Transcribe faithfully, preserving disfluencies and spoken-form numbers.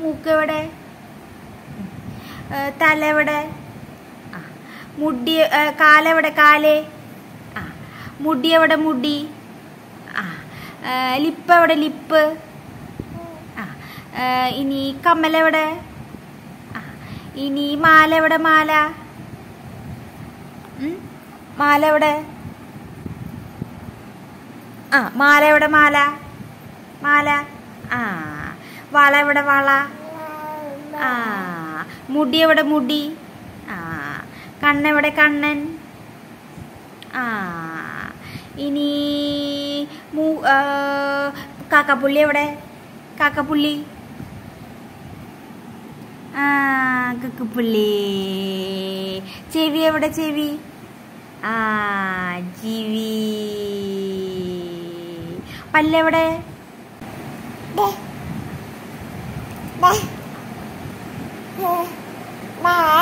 മൂക്ക് എവിടെ? തല എവിടെ? ആ മുടി കാലെവിടെ? കാല്. ആ മുടി എവിടെ? മുടി. ആ ലിപ്പ് എവിടെ? ലിപ്പ്. ആ ഇനി കമ്മലെവിടെ? ആ ഇനി മാല എവിടെ? മാല. മാല എവിടെ? ആ മാല എവിടെ? മാല. മാല. ആ വള എവിടെ? വള. ആ മുടി എവിടെ? മുടി. ആ കണ്ണെവിടെ? കണ്ണൻ. ആ ഇനി മൂ കാക്കപ്പുള്ളി എവിടെ? കാക്കപ്പുള്ളി. ആ കാക്കപ്പുള്ളി. ചെവി എവിടെ? ചെവി. ആ ചെവി. പല്ലെവിടെ? Bye.